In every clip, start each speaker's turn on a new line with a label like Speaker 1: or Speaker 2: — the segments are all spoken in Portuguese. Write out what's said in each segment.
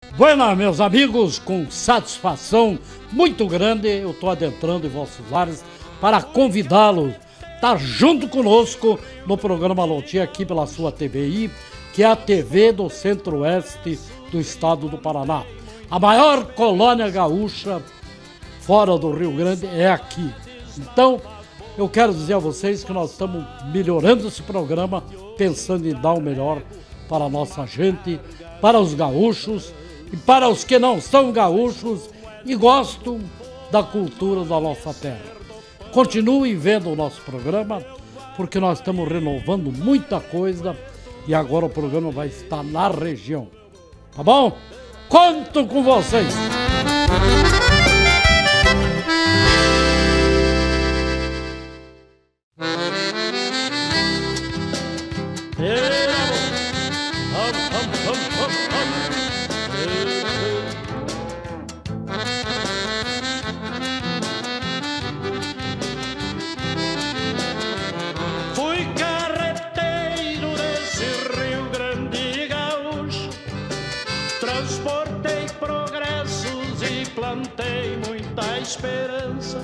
Speaker 1: Buenas, meus amigos, com satisfação muito grande, eu estou adentrando em vossos lares para convidá-los a estar junto conosco no programa Lotia aqui pela sua TVI, que é a TV do Centro-Oeste do estado do Paraná. A maior colônia gaúcha fora do Rio Grande é aqui. Então, eu quero dizer a vocês que nós estamos melhorando esse programa, pensando em dar o melhor para a nossa gente, para os gaúchos e para os que não são gaúchos e gostam da cultura da nossa terra. Continuem vendo o nosso programa, porque nós estamos renovando muita coisa e agora o programa vai estar na região. Tá bom? Conto com vocês!
Speaker 2: Fui carreteiro desse Rio Grande gaúcho, transportei progressos e plantei muita esperança.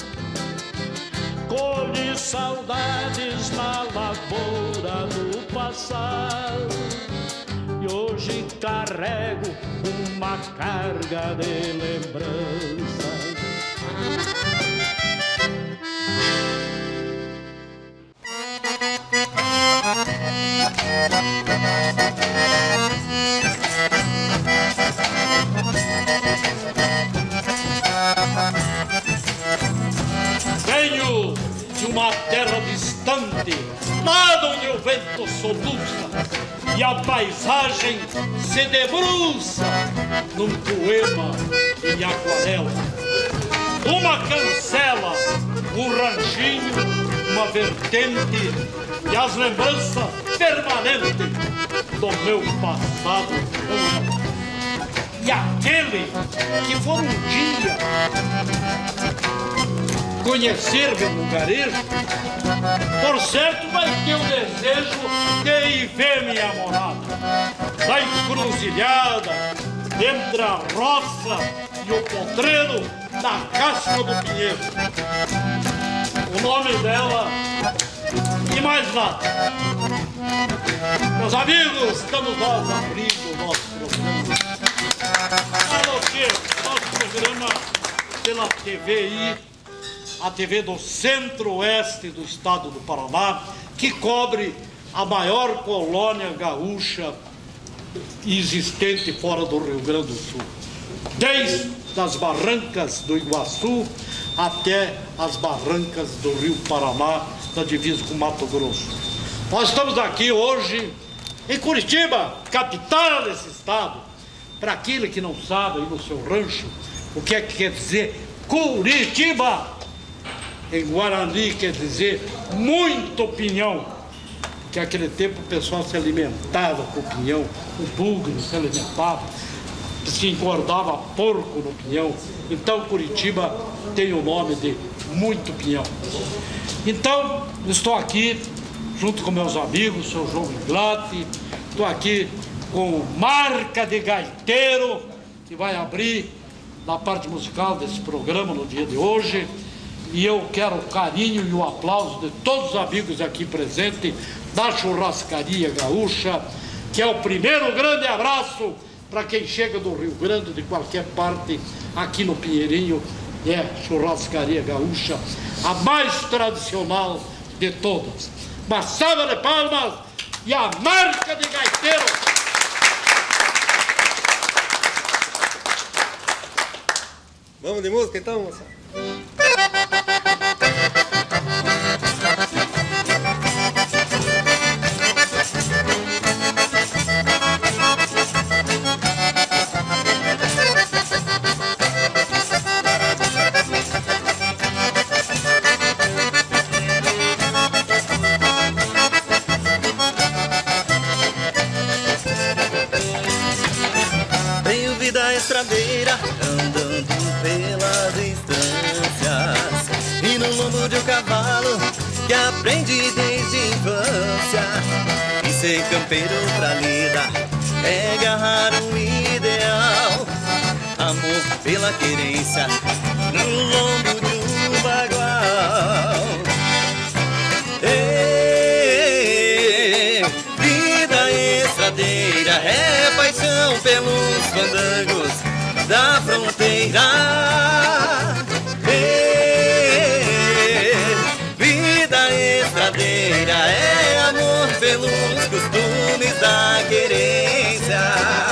Speaker 2: Colhi saudades na lavoura do passado e hoje carrego uma carga de lembranças.
Speaker 1: Venho de uma terra distante, lá onde o vento soluça e a paisagem se debruça num poema em aquarela. Uma cancela, um ranchinho, uma vertente e as lembranças permanentes do meu passado com ela. E aquele que for um dia conhecer meu lugarejo, por certo vai ter o desejo de ir ver minha morada, da encruzilhada, entre a roça e o potreiro, na casca do pinheiro. O nome dela e mais nada. Meus amigos, estamos nós abrindo o nosso programa. Nosso programa pela TVI, a TV do Centro-Oeste do estado do Paraná, que cobre a maior colônia gaúcha existente fora do Rio Grande do Sul. Desde as barrancas do Iguaçu até as barrancas do Rio Paraná, da divisa com Mato Grosso. Nós estamos aqui hoje em Curitiba, capital desse estado. Para aquele que não sabe aí no seu rancho o que é que quer dizer Curitiba, em Guarani quer dizer muito pinhão, que naquele tempo o pessoal se alimentava com pinhão, o bugre se alimentava, se engordava porco no pinhão. Então Curitiba tem o nome de muito pinhão. Então estou aqui junto com meus amigos, o seu João Miglati, estou aqui com Marca de Gaiteiro, que vai abrir na parte musical desse programa no dia de hoje. E eu quero o carinho e o aplauso de todos os amigos aqui presentes da Churrascaria Gaúcha, que é o primeiro grande abraço para quem chega do Rio Grande, de qualquer parte, aqui no Pinheirinho. É Churrascaria Gaúcha, a mais tradicional de todas. Uma salva de palmas e a Marca de Gaiteiro.
Speaker 3: Vamos de música então, moça?
Speaker 4: Tenho vida estradeira, andando pelas estâncias, e no lombo de um cavalo que aprendi desde a infância. E ser campeiro pra lida é agarrar um ideal pela querência no lombo de um bagual. Vida estradeira é paixão pelos fandangos da fronteira. Vida estradeira é amor pelos costumes da querência.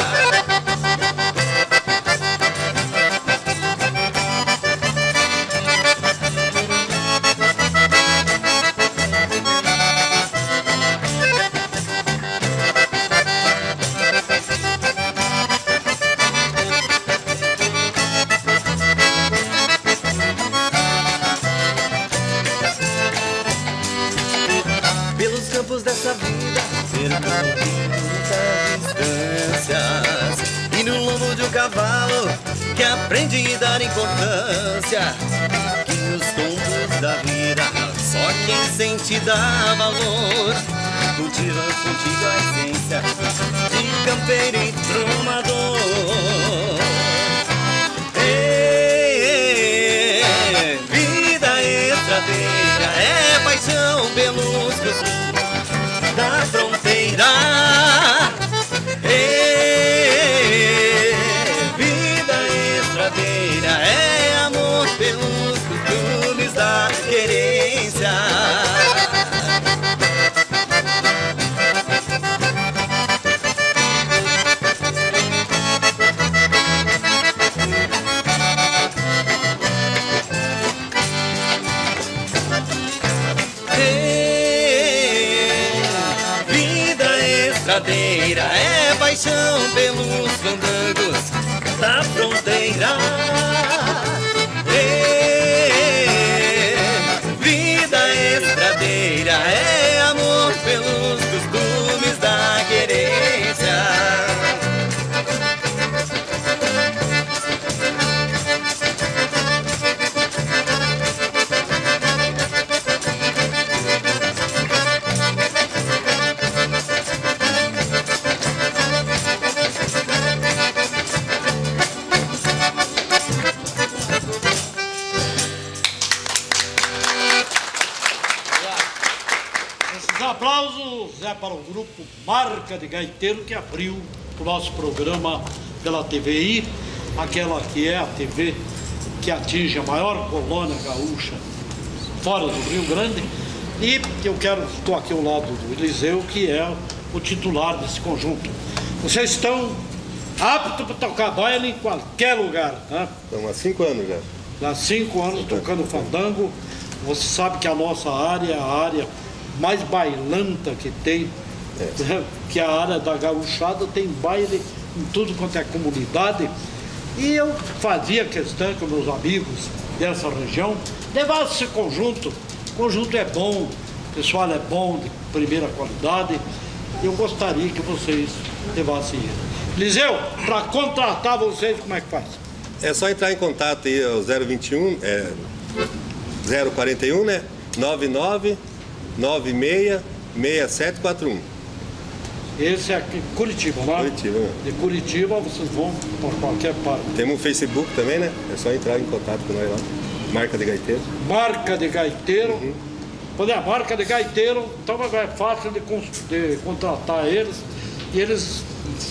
Speaker 4: Dessa vida, percorrendo muitas distâncias, e no lombo de um cavalo que aprende a dar importância, que os tombos da vida só quem sente dá valor. Cultiva contigo a essência de campeiro e tromador. Vida estradeira é paixão pelos costumes da fronteira. Vida estradeira é amor pelos costumes da querência. É paixão pelos fandangos da fronteira. Vida estradeira é amor pelos costumes da querência.
Speaker 1: Aplausos é para o grupo Marca de Gaiteiro, que abriu o nosso programa pela TVI, aquela que é a TV que atinge a maior colônia gaúcha fora do Rio Grande. E estou aqui ao lado do Eliseu, que é o titular desse conjunto. Vocês estão aptos para tocar baile em qualquer lugar, né?
Speaker 3: Estamos há 5 anos já.
Speaker 1: Há 5 anos tocando fandango. Você sabe que a nossa área é a área mais bailanta que tem, né? Que a área da gauchada tem baile em tudo quanto é comunidade. E eu fazia questão com meus amigos dessa região levar esse conjunto. O conjunto é bom, o pessoal é bom, de primeira qualidade. Eu gostaria que vocês levassem ele. Eliseu, para contratar vocês, como é que faz?
Speaker 3: É só entrar em contato aí, o 021, 041, né? 99966741.
Speaker 1: Esse é aqui, Curitiba, né?
Speaker 3: Curitiba, né?
Speaker 1: De Curitiba vocês vão para qualquer parte.
Speaker 3: Temos um Facebook também, né? É só entrar em contato com nós lá. Marca de Gaiteiro.
Speaker 1: Marca de Gaiteiro. Quando é Marca de Gaiteiro, então é fácil de contratar eles. E eles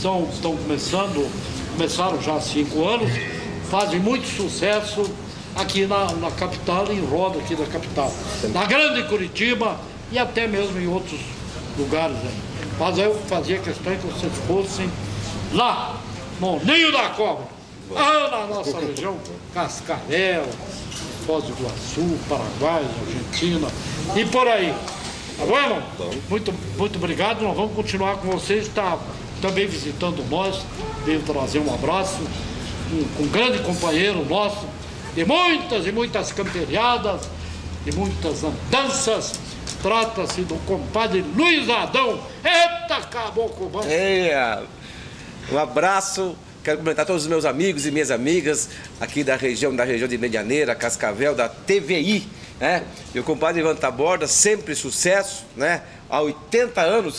Speaker 1: começaram já há 5 anos, fazem muito sucesso aqui na capital, em roda aqui da capital. Na grande Curitiba e até mesmo em outros lugares aí. Mas eu fazia questão que vocês fossem lá, no Ninho da Cobra, lá na nossa região, Cascavel, Foz do Iguaçu, Paraguai, Argentina e por aí. Tá bom, irmão? Muito obrigado. Nós vamos continuar com vocês. Está também visitando nós. Veio trazer um abraço. Um grande companheiro nosso. De muitas e muitas camperiadas. De muitas andanças. Trata-se do compadre Luiz Adão. Eita, caboclo bom!
Speaker 5: Um abraço. Quero cumprimentar todos os meus amigos e minhas amigas aqui da região de Medianeira, Cascavel, da TVI, né? E o compadre Ivan Taborda, sempre sucesso, né? Há 80 anos,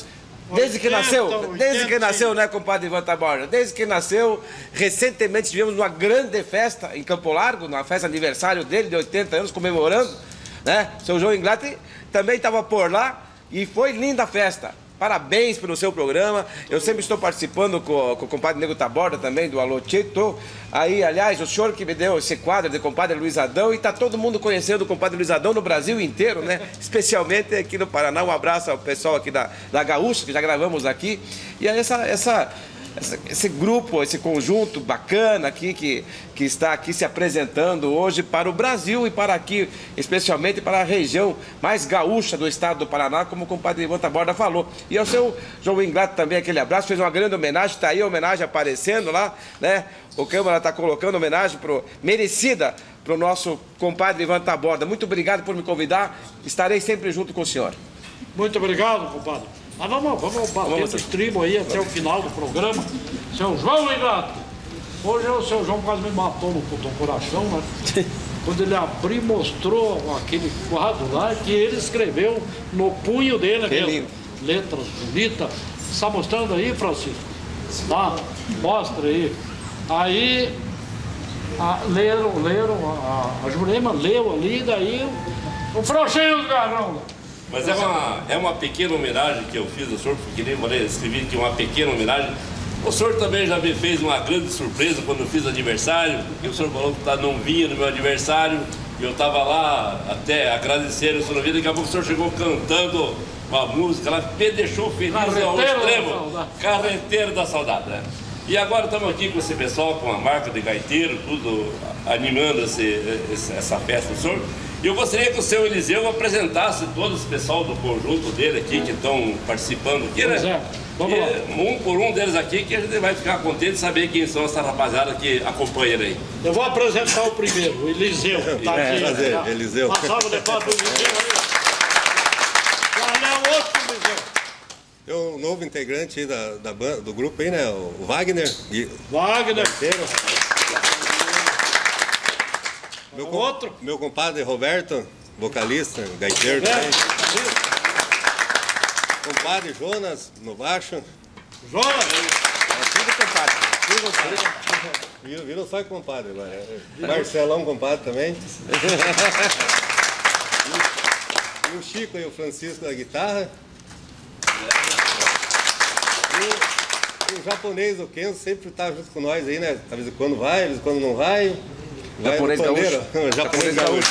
Speaker 5: Desde que
Speaker 1: 80,
Speaker 5: nasceu, né, compadre Ivan Taborda? Desde que nasceu, recentemente tivemos uma grande festa em Campo Largo, uma festa aniversário dele, de 80 anos, comemorando, né? Seu João Inglati também estava por lá e foi linda a festa. Parabéns pelo seu programa. Eu sempre estou participando com o compadre Nego Taborda também, do Alô Tito. Aí, aliás, o senhor que me deu esse quadro de compadre Luiz Adão, e está todo mundo conhecendo o compadre Luiz Adão no Brasil inteiro, né? Especialmente aqui no Paraná. Um abraço ao pessoal aqui da Gaúcha, que já gravamos aqui. E aí esse grupo, esse conjunto bacana aqui que está aqui se apresentando hoje para o Brasil e para aqui, especialmente para a região mais gaúcha do estado do Paraná, como o compadre Ivan Taborda falou. E ao seu João Inglati também, aquele abraço, fez uma grande homenagem, está aí a homenagem aparecendo lá, né? O Câmara está colocando homenagem merecida para o nosso compadre Ivan Taborda. Muito obrigado por me convidar, estarei sempre junto com o senhor.
Speaker 1: Muito obrigado, compadre. Mas vamos bater o estribo aí até o final do programa. Seu João Inglati. Hoje o seu João quase me matou no coração, né? Quando ele abriu e mostrou aquele quadro lá que ele escreveu no punho dele, aquelas letras bonitas. Está mostrando aí, Francisco? Tá? Mostra aí. Aí a Jurema leu ali, daí o frouxinho do garrão lá.
Speaker 6: Mas é uma pequena homenagem que eu fiz ao senhor, porque nem eu escrevi que uma pequena homenagem. O senhor também já me fez uma grande surpresa quando eu fiz aniversário, porque o senhor falou que não vinha no meu aniversário, e eu estava lá até agradecendo o senhor, daqui a pouco o senhor chegou cantando uma música lá, me deixou feliz ao extremo. Carreteiro da Saudade, né? E agora estamos aqui com esse pessoal, com a marca de gaiteiro, tudo animando essa festa do senhor. E eu gostaria que o seu Eliseu apresentasse todo esse pessoal do conjunto dele aqui, que estão participando aqui, né?
Speaker 1: Vamos lá.
Speaker 6: Um por um deles aqui, que a gente vai ficar contente de saber quem são essa rapaziada que acompanha ele aí.
Speaker 1: Eu vou apresentar o primeiro, o Eliseu. Tá aqui,
Speaker 3: prazer, Eliseu.
Speaker 1: Uma salva de palmas do Eliseu aí. Qual é o outro Eliseu?
Speaker 3: É o novo integrante aí do grupo aí, né? O Wagner.
Speaker 1: Wagner.
Speaker 3: Meu compadre Roberto, vocalista, gaiteiro também. Compadre Jonas, no baixo.
Speaker 1: Jonas!
Speaker 5: Tudo compadre.
Speaker 3: Viram só compadre agora. Marcelão, compadre também. E o Chico e o Francisco da guitarra. E o japonês, o Kenzo, sempre tá junto com nós aí, né? Às vezes quando vai, às vezes quando não vai.
Speaker 5: Japonês gaúcho.
Speaker 3: Japonês gaúcho.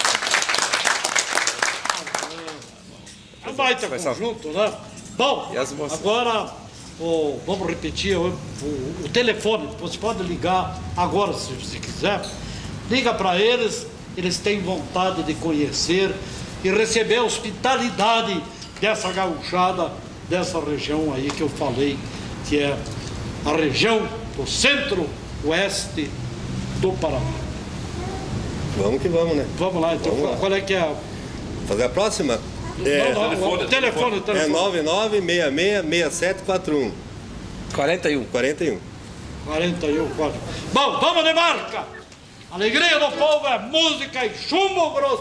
Speaker 1: É um baita conjunto, né? Bom, agora vamos repetir o telefone. Você pode ligar agora, se você quiser. Liga para eles, eles têm vontade de conhecer e receber a hospitalidade dessa gauchada, dessa região aí que eu falei, que é a região do centro-oeste do Paraná.
Speaker 3: Vamos que vamos, né?
Speaker 1: Vamos lá, então.
Speaker 3: Vamos lá.
Speaker 1: Qual é que é?
Speaker 3: Fazer a próxima?
Speaker 1: O telefone.
Speaker 3: É 99666741.
Speaker 5: 41.
Speaker 1: 41, 4. Bom, vamos de marca! Alegria do povo é música e chumbo grosso!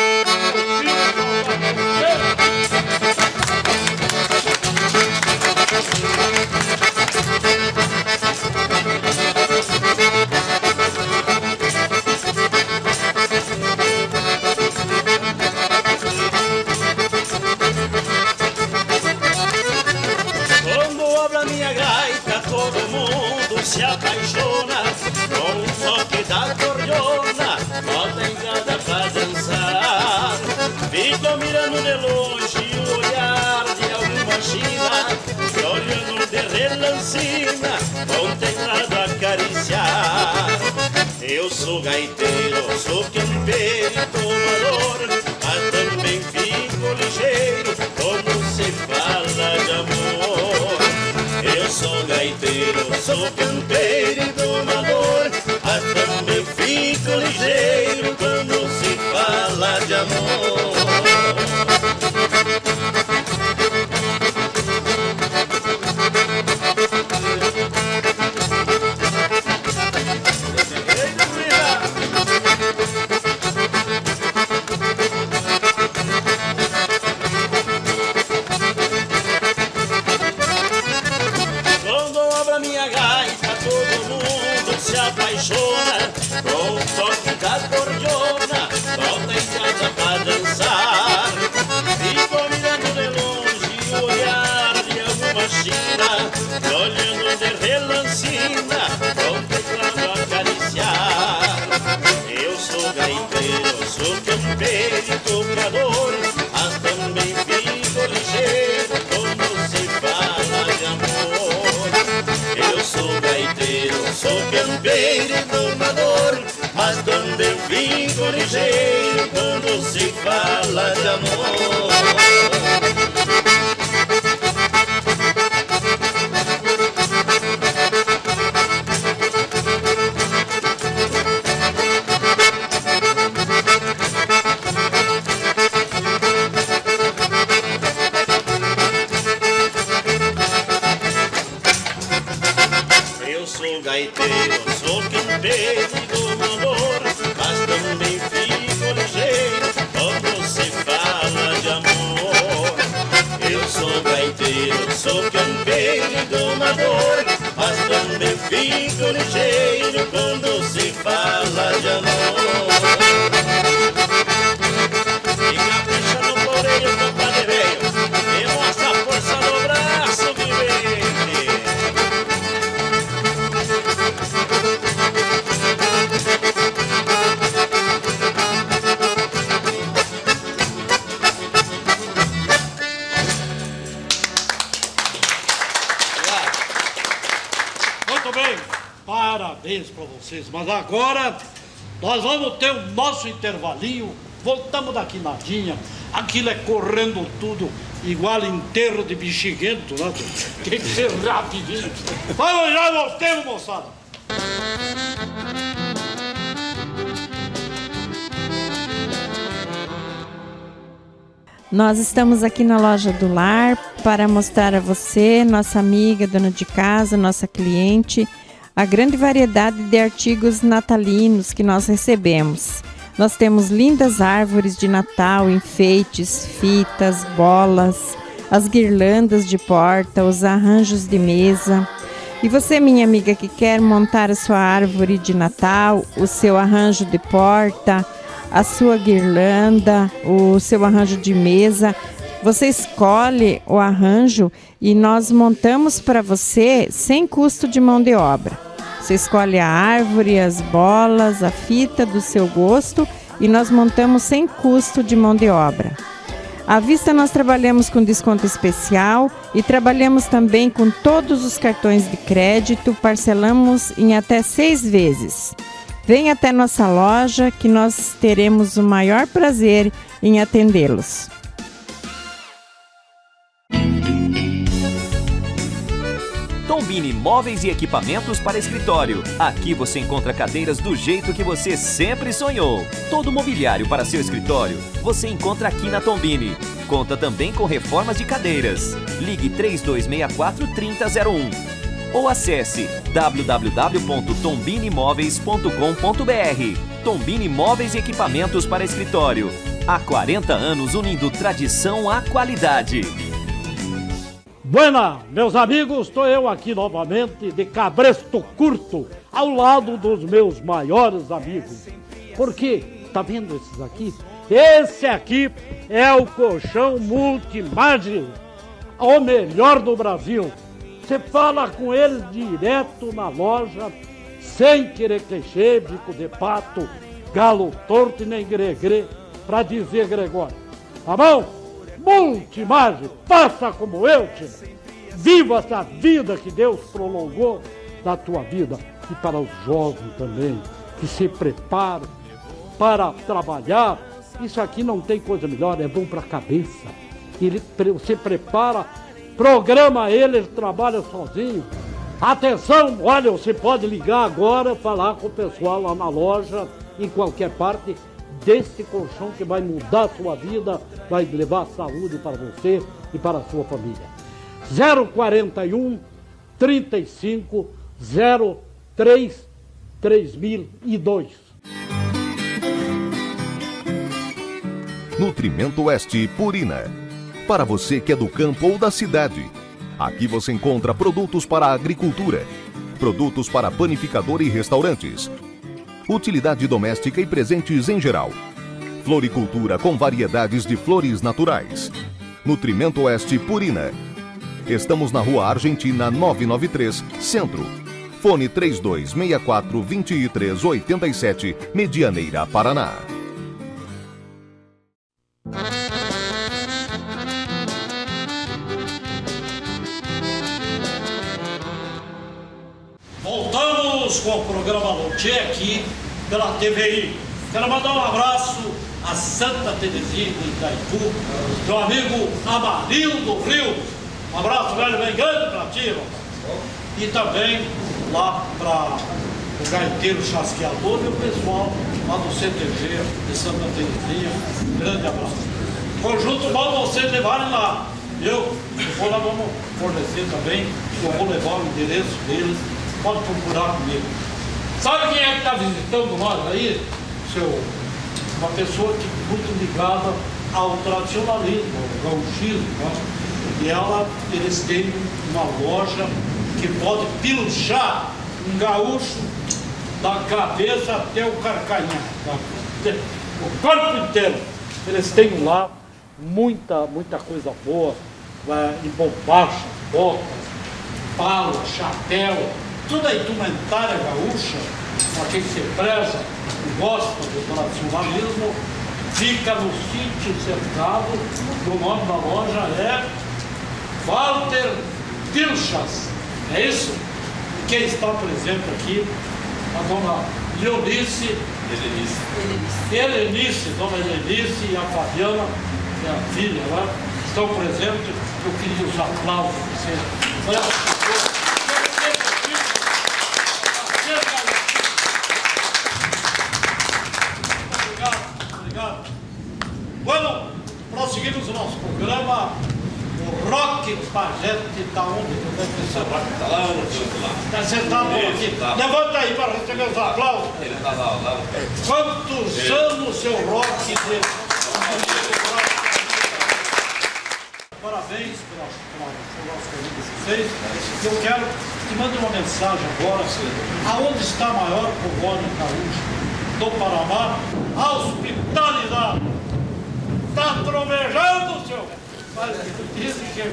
Speaker 2: Se apaixona com o toque da cordiona, bota em cada pra dançar. Fico mirando de longe o olhar de alguma china, olhando de relancina, com teclado a acariciar. Eu sou gaiteiro, sou campeiro e tomador, mas também fico ligeiro como se fala de amor. Eu sou gaiteiro, sou campeiro e domador, mas também fico ligeiro quando se fala de amor. apaixona com o toque da cordiona, volta em casa pra dançar. Fico mirando de longe o olhar de alguma china, olhando de relancina, com o teclado a acariciar. Eu sou gaiteiro, sou campeiro e tocador, mas também fico ligeiro quando se fala de amor. Eu sou gaiteiro, sou campeiro e tocador, mas também fico ligeiro quando se fala de amor. Gaiteiro, sou campeiro e domador, mas também fico ligeiro quando se fala de amor. Eu sou gaiteiro, sou campeiro e domador, mas também fico ligeiro quando se fala de amor. E capricha no floreio, compadre velho, e mostra a força no braço vivente.
Speaker 1: Parabéns para vocês, mas agora nós vamos ter o nosso intervalinho, voltamos daqui nadinha, aquilo é correndo tudo, igual enterro de bexiguento, né? Tem que ser rapidinho. Vamos, já voltemos, moçada.
Speaker 7: Nós estamos aqui na Loja do Lar para mostrar a você, nossa amiga, dona de casa, nossa cliente, a grande variedade de artigos natalinos que nós recebemos. Nós temos lindas árvores de Natal, enfeites, fitas, bolas, as guirlandas de porta, os arranjos de mesa. E você, minha amiga, que quer montar a sua árvore de Natal, o seu arranjo de porta, a sua guirlanda, o seu arranjo de mesa, você escolhe o arranjo e nós montamos para você sem custo de mão de obra. Você escolhe a árvore, as bolas, a fita do seu gosto e nós montamos sem custo de mão de obra. À vista nós trabalhamos com desconto especial e trabalhamos também com todos os cartões de crédito, parcelamos em até 6 vezes. Venha até nossa loja que nós teremos o maior prazer em atendê-los.
Speaker 8: Tombini Móveis e Equipamentos para Escritório. Aqui você encontra cadeiras do jeito que você sempre sonhou. Todo mobiliário para seu escritório você encontra aqui na Tombini. Conta também com reformas de cadeiras. Ligue 3264-3001 ou acesse www.tombinimoveis.com.br. Tombini Móveis e Equipamentos para Escritório. Há 40 anos unindo tradição à qualidade.
Speaker 1: Buena, meus amigos, estou eu aqui novamente de Cabresto Curto, ao lado dos meus maiores amigos. Porque, tá vendo esses aqui? Esse aqui é o colchão Multimagem, o melhor do Brasil. Você fala com eles direto na loja, sem querer clichê, bico de pato, galo torto e nem gregre, para dizer Gregório. Tá bom? Multimagem, faça como eu, tio. Viva essa vida que Deus prolongou da tua vida. E para os jovens também, que se preparam para trabalhar. Isso aqui não tem coisa melhor, é bom para a cabeça. Você prepara, programa ele trabalha sozinho. Atenção, olha, você pode ligar agora, falar com o pessoal lá na loja, em qualquer parte, desse colchão que vai mudar a sua vida, vai levar saúde para você e para a sua família. 041 35 03 3002.
Speaker 9: Nutrimento Oeste Purina. Para você que é do campo ou da cidade. Aqui você encontra produtos para a agricultura. produtos para panificador e restaurantes, utilidade doméstica e presentes em geral. Floricultura com variedades de flores naturais. Nutrimento Oeste Purina. Estamos na Rua Argentina 993, Centro. Fone 3264-2387, Medianeira, Paraná.
Speaker 1: Voltamos com o programa Lote aqui pela TVI. Quero mandar um abraço a Santa Terezinha de Itaipu, meu amigo Amarildo Rio. Um abraço velho bem grande para ti, rapaz. E também lá para o gaiteiro chasqueador e o pessoal lá do CTG de Santa Terezinha. Um grande abraço. Conjunto bom vocês levarem lá. Depois nós vamos fornecer também, eu vou levar o endereço deles. Pode procurar comigo. Sabe quem é que está visitando nós aí? Uma pessoa que é muito ligada ao tradicionalismo, ao gauchismo, né? E eles têm uma loja que pode pilchar um gaúcho da cabeça até o carcanhar, o corpo inteiro. Eles têm lá muita coisa boa, em bombacha, botas, pala, chapéu, toda a indumentária gaúcha, para quem se preza e gosta do tradicionalismo, fica no sítio cercado. O nome da loja é Walter Pilchas, é isso? E quem está presente aqui, a dona Leonice, Helenice, dona Helenice e a Fabiana, que é a filha lá, estão presentes. Eu queria os aplausos de vocês. Olha as pessoas. Bueno, prosseguimos o nosso programa. O Roque Pajete está onde?
Speaker 6: Está lá no canto lá.
Speaker 1: Está sentado aqui. Levanta aí para receber os aplausos.
Speaker 6: Ele está lá.
Speaker 1: Quantos anos, seu Roque? Parabéns pelo nosso carinho de vocês. Eu quero que mande uma mensagem agora. Aonde está a maior colônia gaúcha do Paraná? A hospitalidade. Está trovejando, senhor. Mas dizem que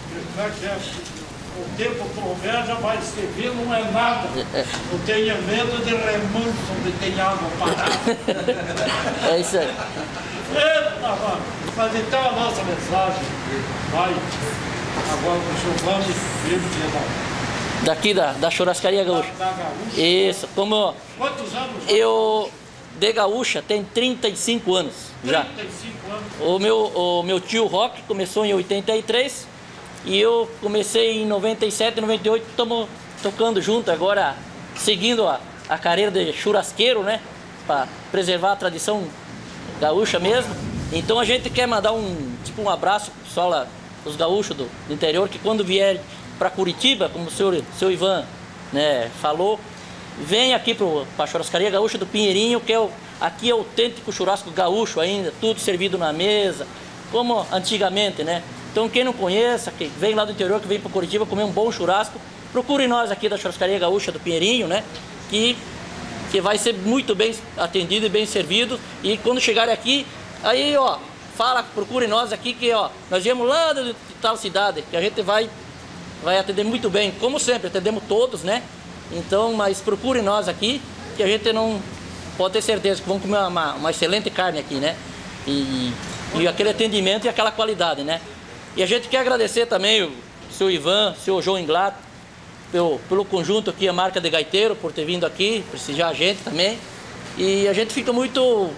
Speaker 1: o tempo troveja, mas se vir não é nada. Eu tenho medo de remanso onde tem água parada.
Speaker 10: É isso aí.
Speaker 1: Eita, mano. Mas então a nossa mensagem vai agora para o senhor Vande Firmo de
Speaker 10: Daqui da Churrascaria Gaúcha.
Speaker 1: Da Gaúcha.
Speaker 10: Isso, como
Speaker 1: Quantos anos?
Speaker 10: eu de gaúcha tem 35 anos já.
Speaker 1: 35 anos.
Speaker 10: O meu tio Roque começou em 83 e eu comecei em 97, 98, estamos tocando junto agora, seguindo a carreira de churrasqueiro, né? Para preservar a tradição gaúcha mesmo. Então a gente quer mandar um abraço pro pessoal lá, os gaúchos do interior, que quando vier para Curitiba, como o seu Ivan, né, falou, vem aqui para a Churrascaria Gaúcha do Pinheirinho, que aqui é autêntico churrasco gaúcho ainda, tudo servido na mesa, como antigamente, né? Então quem não conheça, que vem lá do interior, que vem para Curitiba comer um bom churrasco, procure nós aqui da Churrascaria Gaúcha do Pinheirinho, né? Que vai ser muito bem atendido e bem servido. E quando chegarem aqui, aí ó, procure nós aqui, que ó, nós viemos lá de tal cidade, que a gente vai atender muito bem, como sempre, atendemos todos, né? Então, mas procure nós aqui, que a gente não pode ter certeza que vamos comer uma excelente carne aqui, né? E aquele atendimento e aquela qualidade, né? E a gente quer agradecer também o seu Ivan, o seu João Inglato, pelo conjunto aqui, a marca de gaiteiro, por ter vindo aqui, prestigiar a gente também. E a gente fica muito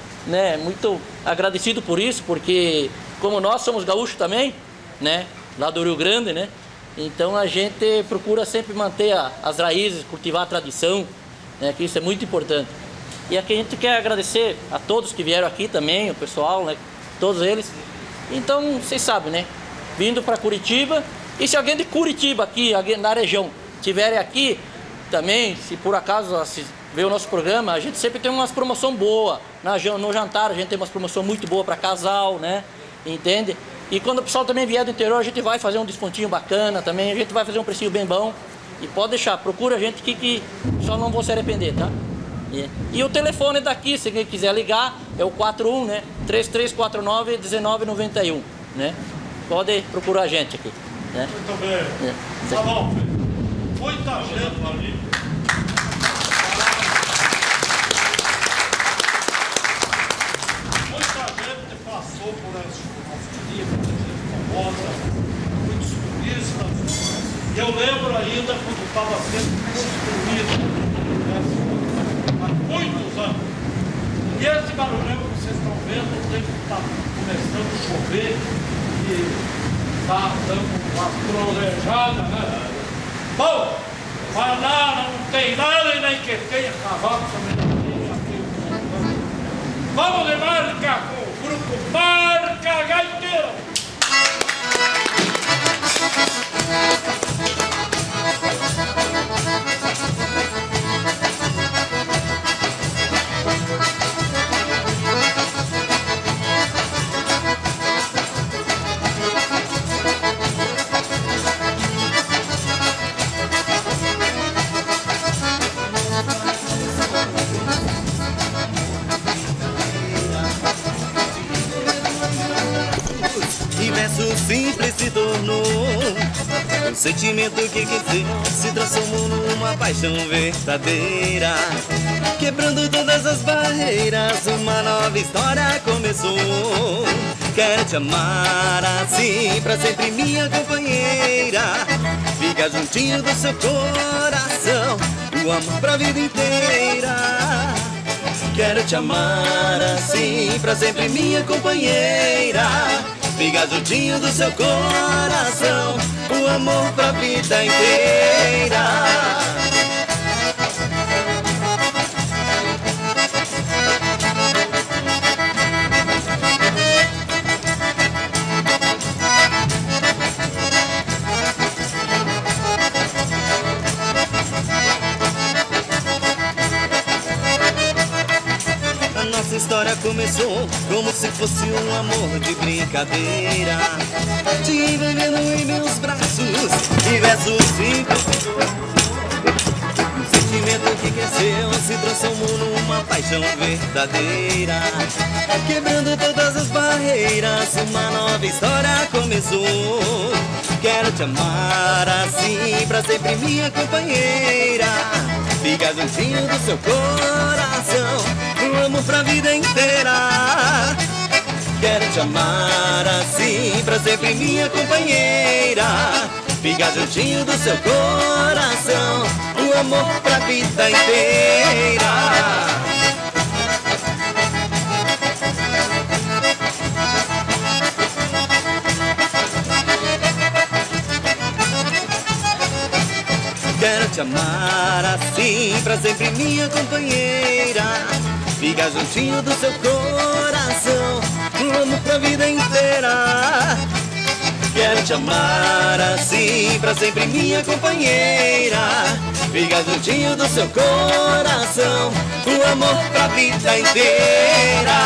Speaker 10: agradecido por isso, porque como nós somos gaúchos também, né? Lá do Rio Grande, né? Então a gente procura sempre manter as raízes, cultivar a tradição, né, que isso é muito importante. E aqui a gente quer agradecer a todos que vieram aqui também, o pessoal, né, todos eles. Então, vocês sabem, né, vindo para Curitiba, e se alguém de Curitiba aqui, alguém na região, estiver aqui também, se por acaso ver o nosso programa, a gente sempre tem umas promoções boas. No jantar a gente tem umas promoções muito boas para casal, né, entende? E quando o pessoal também vier do interior, a gente vai fazer um descontinho bacana também, a gente vai fazer um precinho bem bom. E pode deixar, procura a gente aqui que só não vou se arrepender, tá? E o telefone daqui, se quem quiser ligar, é o 41, né? 3349-1991, né? Pode procurar a gente aqui, né?
Speaker 1: Muito bem. Tá bom. Muita gente ali. Muita gente passou por essa dia, muita gente famosa, muitos turistas. E eu lembro ainda quando estava sendo construído, né? Há muitos anos. E esse barulhão que vocês estão vendo, o tempo está começando a chover e está dando uma trolejada, né? Bom, mas nada, não tem nada e nem que tenha cavalo também não tem, já tem um montão. Vamos de marca com o grupo Marca Gaiteira!
Speaker 4: Simples se tornou um sentimento que cresceu, se transformou numa paixão verdadeira, quebrando todas as barreiras. Uma nova história começou. Quero te amar assim pra sempre, minha companheira. Fica juntinho do seu coração, o amor pra vida inteira. Quero te amar assim pra sempre, minha companheira. Fica juntinho do seu coração, o amor pra vida inteira. Nossa história começou como se fosse um amor de brincadeira, te envolvendo em meus braços, diversos simples. Um sentimento que cresceu, se transformou numa paixão verdadeira, quebrando todas as barreiras. Uma nova história começou. Quero te amar assim pra sempre, minha companheira. Fica juntinho do seu coração, o amor pra vida inteira. Quero te amar assim pra sempre, minha companheira. Fica juntinho do seu coração, o amor pra vida inteira. Quero te amar assim pra sempre, minha companheira. Fica juntinho do seu coração, um amor pra vida inteira. Quero te amar assim pra sempre, minha companheira. Fica juntinho do seu coração, um amor pra vida inteira.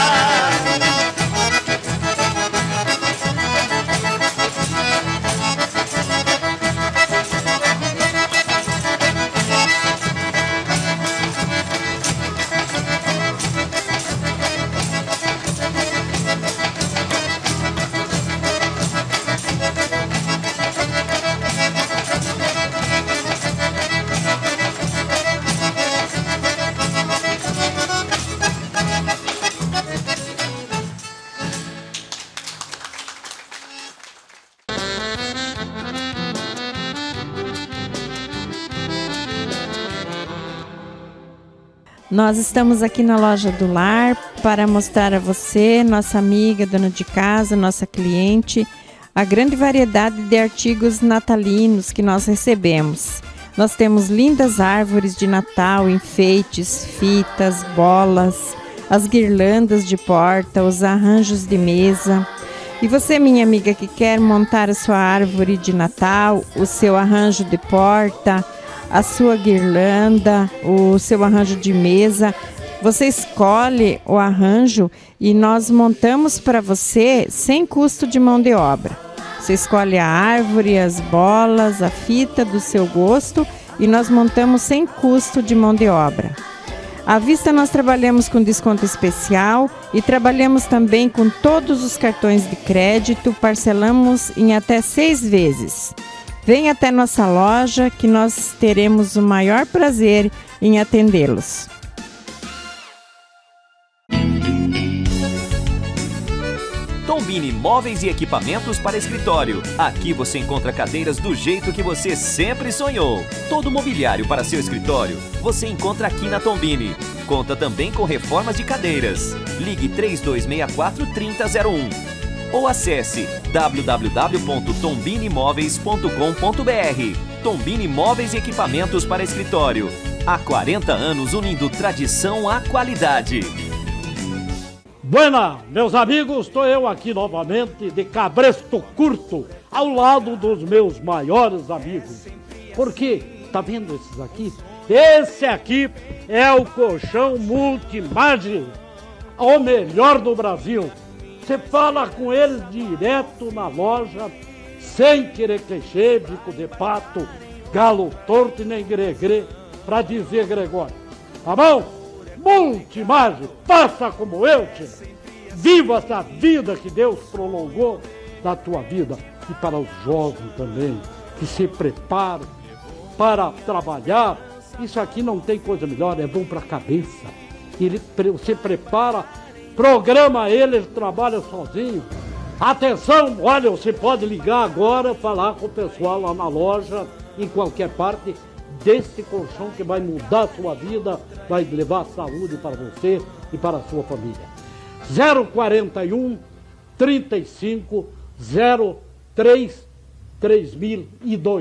Speaker 7: Nós estamos aqui na Loja do Lar para mostrar a você, nossa amiga, dona de casa, nossa cliente, a grande variedade de artigos natalinos que nós recebemos. Nós temos lindas árvores de Natal, enfeites, fitas, bolas, as guirlandas de porta, os arranjos de mesa. E você, minha amiga, que quer montar a sua árvore de Natal, o seu arranjo de porta, a sua guirlanda, o seu arranjo de mesa, você escolhe o arranjo e nós montamos para você sem custo de mão de obra. Você escolhe a árvore, as bolas, a fita do seu gosto e nós montamos sem custo de mão de obra. À vista nós trabalhamos com desconto especial e trabalhamos também com todos os cartões de crédito, parcelamos em até 6 vezes. Venha até nossa loja que nós teremos o maior prazer em atendê-los.
Speaker 8: Tombini Móveis e Equipamentos para Escritório. Aqui você encontra cadeiras do jeito que você sempre sonhou. Todo mobiliário para seu escritório você encontra aqui na Tombini. Conta também com reformas de cadeiras. Ligue 3264-3001 ou acesse www.tombinimoveis.com.br. Tombini Móveis e Equipamentos para Escritório. Há 40 anos unindo tradição à qualidade.
Speaker 1: Buena, meus amigos, estou eu aqui novamente de Cabresto Curto, ao lado dos meus maiores amigos. Porque, tá vendo esses aqui? Esse aqui é o colchão Multimage, o melhor do Brasil. Você fala com eles direto na loja, sem querer clichê, bico de pato, galo torto e nem gregre, para dizer Gregório. Tá bom? Multimage, faça como eu, tio. Viva essa vida que Deus prolongou da tua vida. E para os jovens também, que se preparam para trabalhar. Isso aqui não tem coisa melhor, é bom para a cabeça. Ele se prepara, programa ele trabalha sozinho. Atenção, olha, você pode ligar agora, falar com o pessoal lá na loja, em qualquer parte, desse colchão que vai mudar a sua vida, vai levar saúde para você e para a sua família. 041 35 03 3002.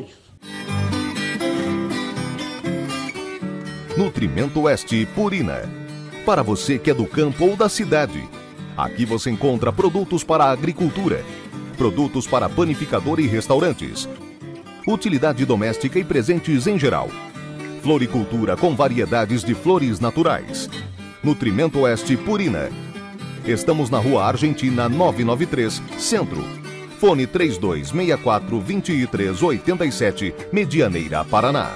Speaker 9: Nutrimento Oeste Purina. Para você que é do campo ou da cidade. Aqui você encontra produtos para a agricultura, produtos para panificador e restaurantes, utilidade doméstica e presentes em geral. Floricultura com variedades de flores naturais. Nutrimento Oeste Purina. Estamos na Rua Argentina 993, Centro. Fone 3264-2387, Medianeira, Paraná.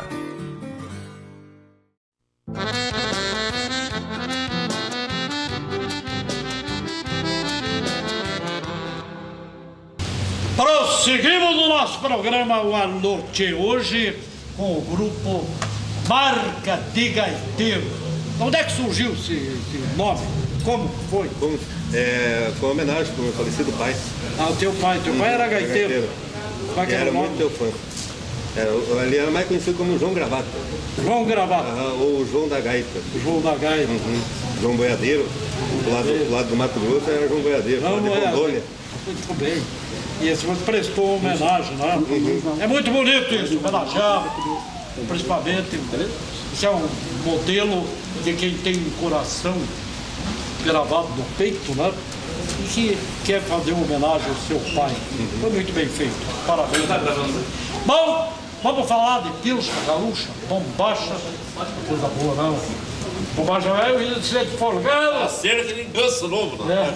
Speaker 1: Prosseguimos o nosso programa o Anoite hoje com o grupo Marca de Gaiteiro. Onde é que surgiu esse nome? Como foi?
Speaker 3: Foi uma homenagem para o meu falecido pai.
Speaker 1: Ah, o teu pai era gaiteiro.
Speaker 3: Era muito teu fã. Ele era mais conhecido como João Gravata.
Speaker 1: João Gravata.
Speaker 3: Ou João da Gaita.
Speaker 1: João da Gaita.
Speaker 3: João Boiadeiro. Do lado do Mato Grosso era João Boiadeiro.
Speaker 1: João Boiadeiro. Muito bem. E esse prestou homenagem, né? É muito bonito isso, homenagear, principalmente. Isso é um modelo de quem tem um coração gravado no peito, né? E que quer fazer uma homenagem ao seu pai. Foi muito bem feito. Parabéns. Bom, vamos falar de pilcha gaúcha, bombacha. Coisa boa, não. Bombacha é o de ser de folgado.
Speaker 6: Acerta de ganso novo, né?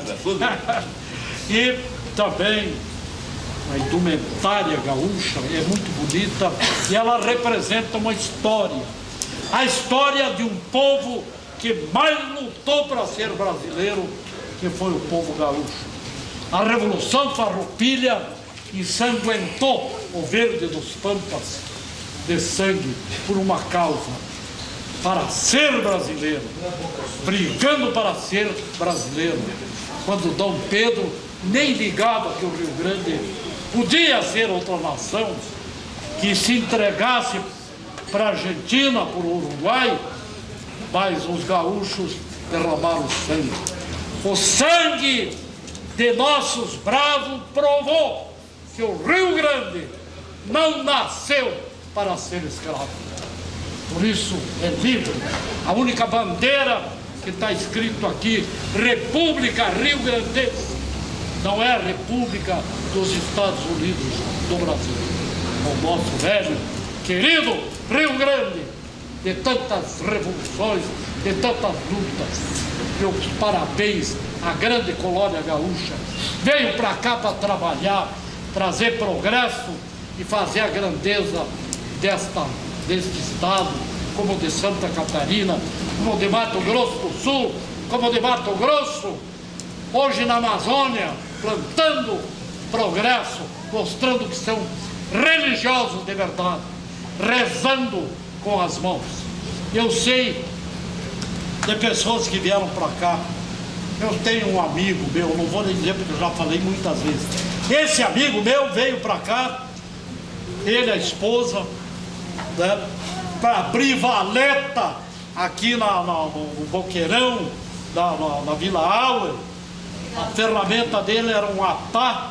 Speaker 1: E também a indumentária gaúcha é muito bonita e ela representa uma história. A história de um povo que mais lutou para ser brasileiro, que foi o povo gaúcho. A Revolução Farroupilha ensanguentou o verde dos pampas de sangue por uma causa, para ser brasileiro, brigando para ser brasileiro. Quando Dom Pedro nem ligava que o Rio Grande podia ser outra nação, que se entregasse para a Argentina, para o Uruguai, mas os gaúchos derramaram sangue. O sangue de nossos bravos provou que o Rio Grande não nasceu para ser escravo. Por isso é livre. A única bandeira que está escrito aqui, República Rio Grandense, não é a República dos Estados Unidos do Brasil. O nosso velho, querido Rio Grande, de tantas revoluções, de tantas lutas. Meus parabéns à grande colônia gaúcha. Veio para cá para trabalhar, trazer progresso e fazer a grandeza desta deste estado, como de Santa Catarina, como de Mato Grosso do Sul, como de Mato Grosso, hoje na Amazônia, plantando progresso, mostrando que são religiosos de verdade, rezando com as mãos. Eu sei de pessoas que vieram para cá. Eu tenho um amigo meu, não vou nem dizer porque eu já falei muitas vezes. Esse amigo meu veio para cá, ele, a esposa, né, para abrir valeta aqui no Boqueirão, na Vila Auer. A ferramenta dele era uma pá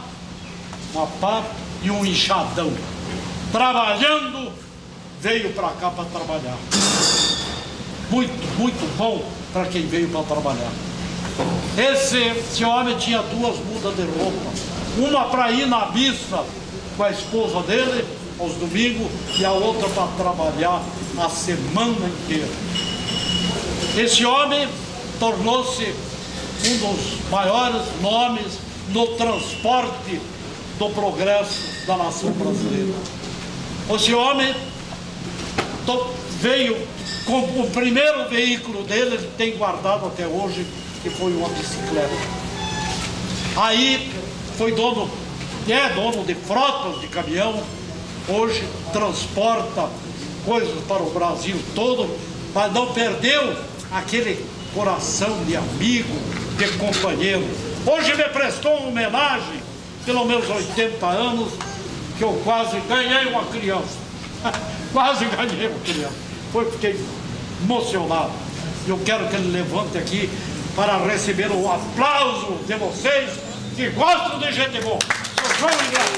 Speaker 1: e um enxadão. Trabalhando, veio para cá para trabalhar. Muito, muito bom para quem veio para trabalhar. Esse homem tinha 2 mudas de roupa. Uma para ir na missa com a esposa dele, aos domingos, e a outra para trabalhar a semana inteira. Esse homem tornou-se um dos maiores nomes no transporte do progresso da nação brasileira. Esse homem veio com o primeiro veículo dele, ele tem guardado até hoje, que foi uma bicicleta. Aí foi dono de frotas de caminhão, hoje transporta coisas para o Brasil todo, mas não perdeu aquele coração de amigo, de companheiro. Hoje me prestou uma homenagem, pelos meus 80 anos, que eu quase ganhei uma criança. Quase ganhei uma criança. Fiquei emocionado. Eu quero que ele levante aqui para receber o aplauso de vocês que gostam de gente boa. Sou João Ingrato.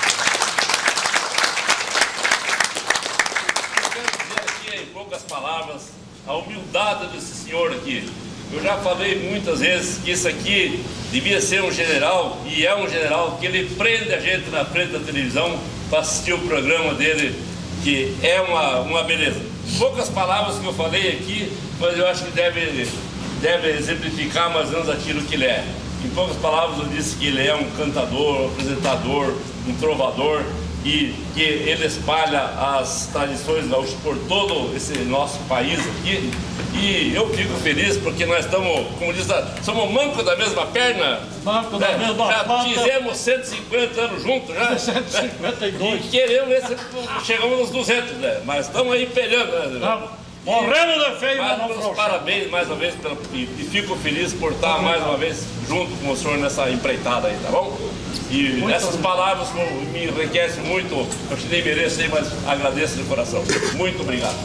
Speaker 6: Eu quero dizer aqui, em poucas palavras, a humildade desse senhor aqui. Eu já falei muitas vezes que isso aqui devia ser um general, e é um general, que ele prende a gente na frente da televisão para assistir o programa dele, que é uma beleza. Poucas palavras que eu falei aqui, mas eu acho que deve exemplificar mais ou menos aquilo que ele é. Em poucas palavras eu disse que ele é um cantador, um apresentador, um trovador, e que ele espalha as tradições gaúchas por todo esse nosso país aqui. E eu fico feliz porque nós estamos, como diz, somos mancos da mesma perna.
Speaker 1: Manco da mesma
Speaker 6: já
Speaker 1: pata.
Speaker 6: fizemos 150 anos juntos já.
Speaker 1: 152.
Speaker 6: E queremos ver se chegamos nos 200, né? Mas estamos aí peleando, né?
Speaker 1: Morrendo de feio, mas não
Speaker 6: meus parabéns mais uma vez e fico feliz por estar mais uma vez junto com o senhor nessa empreitada aí, tá bom? E muito essas palavras me enriquecem muito, eu te nem mereço aí, mas agradeço de coração. Muito obrigado.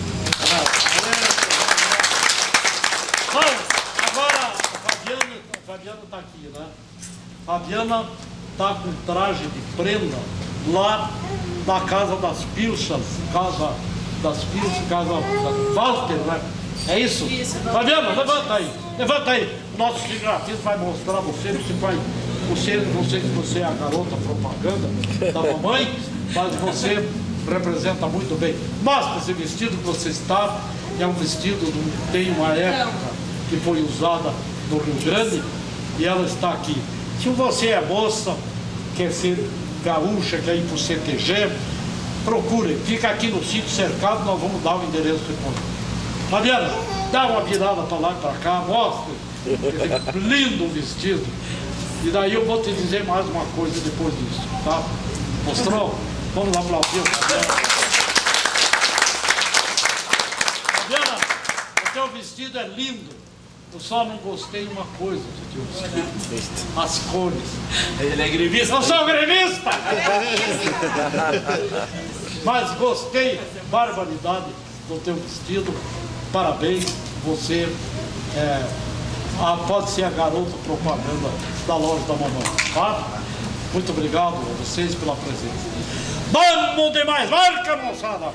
Speaker 1: Bom, agora a Fabiana está aqui, né? A Fabiana está com traje de prenda lá na Casa das Pilchas, casa da Walter, né? É isso? Isso. Fabiana, levanta aí. Levanta aí. O nosso cinegrafista vai mostrar você não sei se você é a garota propaganda da mamãe, mas você representa muito bem. Mostra esse vestido que você está. É um vestido que tem uma época que foi usada no Rio Grande e ela está aqui. Se você é moça, quer ser gaúcha, quer ir para o CTG, procure, fica aqui no sítio cercado, nós vamos dar o endereço depois. Fabiana, dá uma virada para lá e para cá, mostra esse lindo vestido. E daí eu vou te dizer mais uma coisa depois disso, tá? Mostrou? Vamos aplaudir. Fabiana, o teu vestido é lindo. Eu só não gostei de uma coisa do teu vestido. As cores.
Speaker 6: Ele é gremista?
Speaker 1: Eu sou gremista! Mas gostei, barbaridade do teu vestido. Parabéns, você pode ser a garota propaganda da loja da mamãe, tá? Muito obrigado a vocês pela presença. Vamos demais, marca, moçada!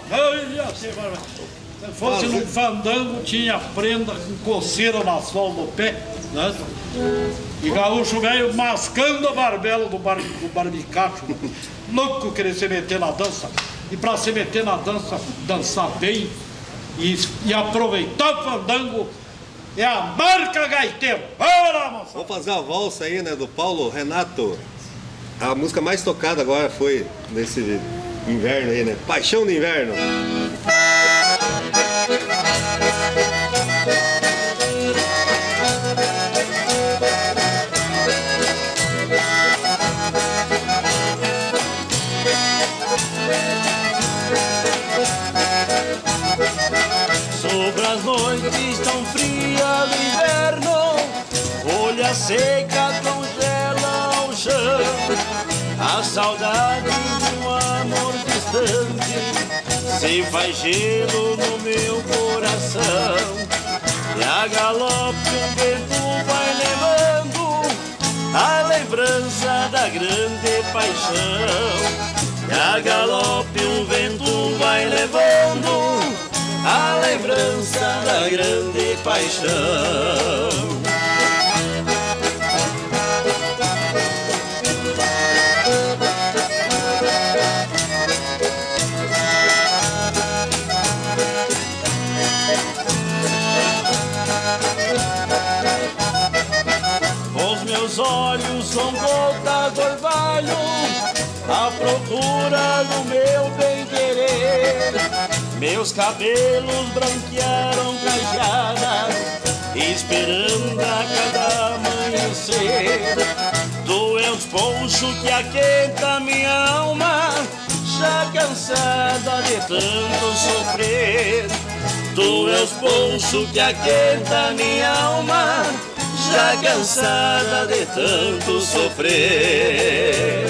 Speaker 1: Se fosse num fandango, tinha prenda com coceira na sola do pé, né? E gaúcho velho mascando a barbela do barbicacho, louco querer se meter na dança. E para se meter na dança, dançar bem e aproveitar o fandango, é a marca gaiteiro. Vamos lá, moça!
Speaker 3: Vamos fazer a valsa aí, né, do Paulo Renato. A música mais tocada agora foi nesse inverno aí, né? Paixão do Inverno.
Speaker 2: tão fria do inverno, folha seca congela o chão. A saudade de um amor distante se faz gelo no meu coração. E a galope o vento vai levando a lembrança da grande paixão. E a galope o vento vai levando a lembrança da grande paixão. Os meus olhos são gotas de orvalho à procura do meu bem-querer. Meus cabelos branquearam cajadas, esperando a cada amanhecer. Tu és poncho que aquenta minha alma, já cansada de tanto sofrer. Tu és poncho que aquenta minha alma, já cansada de tanto sofrer.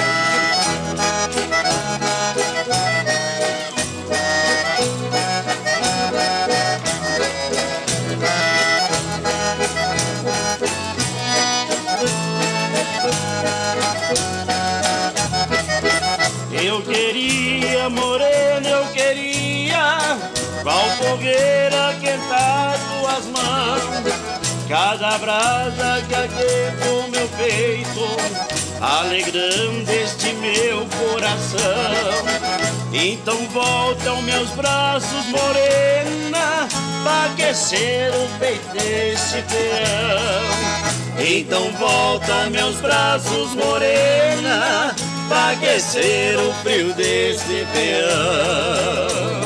Speaker 2: Eu queria, morena, eu queria, qual fogueira quentar tuas mãos. Cada brasa que aquece o meu peito, alegrando este meu coração. Então volta aos meus braços, morena, pra aquecer o peito deste peão. Então volta aos meus braços, morena, pra aquecer o frio deste peão.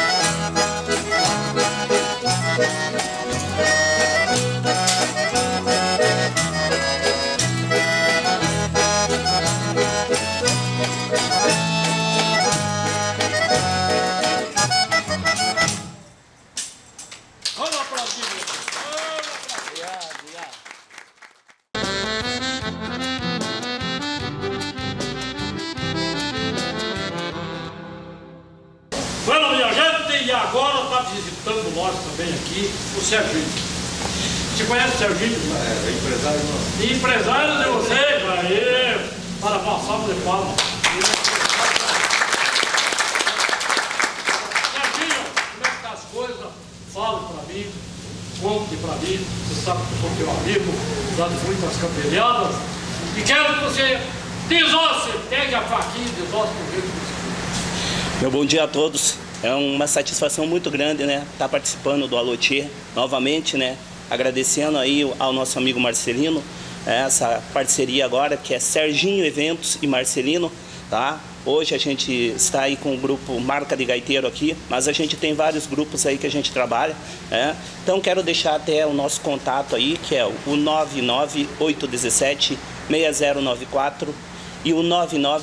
Speaker 1: Bueno, minha gente, e agora está visitando nós também aqui o Serginho. Você conhece o Serginho?
Speaker 3: É empresário nosso.
Speaker 1: Empresário de vocês, aí, para passar de palma. Serginho, como é que tá as coisas? Fale para mim, conte para mim. Você sabe que eu sou teu amigo, já de muitas camperiadas. E quero que você desosse, pegue a faquinha e desosse do jeito que você.
Speaker 11: Meu bom dia a todos. É uma satisfação muito grande, né, estar participando do Alotê novamente, né, agradecendo aí ao nosso amigo Marcelino, essa parceria agora que é Serginho Eventos e Marcelino, tá? Hoje a gente está aí com o grupo Marca de Gaiteiro aqui, mas a gente tem vários grupos aí que a gente trabalha, né? Então quero deixar até o nosso contato aí, que é o 99817-6094 e o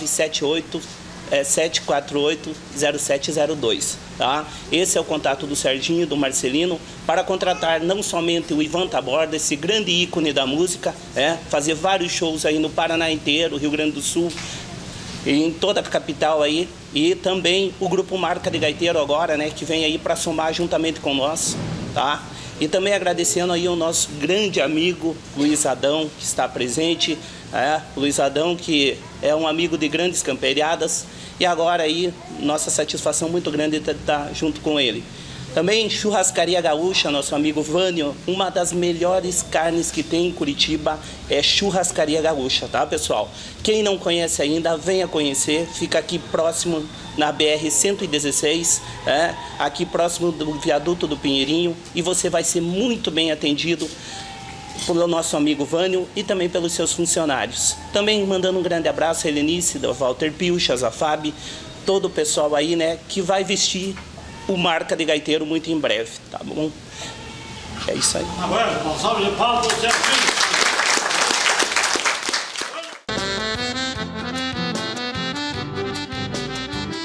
Speaker 11: 9978-748-0702, tá? Esse é o contato do Serginho e do Marcelino para contratar não somente o Ivan Taborda, esse grande ícone da música, fazer vários shows aí no Paraná inteiro, Rio Grande do Sul, em toda a capital aí, e também o grupo Marca de Gaiteiro agora, né, que vem aí para somar juntamente com nós, tá? E também agradecendo aí o nosso grande amigo Luiz Adão, que está presente, Luiz Adão, que é um amigo de grandes camperiadas, e agora aí, nossa satisfação muito grande de estar junto com ele. Também Churrascaria Gaúcha, nosso amigo Vânio, uma das melhores carnes que tem em Curitiba é Churrascaria Gaúcha, tá, pessoal? Quem não conhece ainda, venha conhecer, fica aqui próximo na BR-116, aqui próximo do viaduto do Pinheirinho, e você vai ser muito bem atendido pelo nosso amigo Vânio e também pelos seus funcionários. Também mandando um grande abraço a Helenice, do Walter Pilchas, a Fábio, todo o pessoal aí, né, que vai vestir o Marca de Gaiteiro muito em breve, tá bom? É isso aí.
Speaker 1: Agora, uma salva de palmas para o Serginho.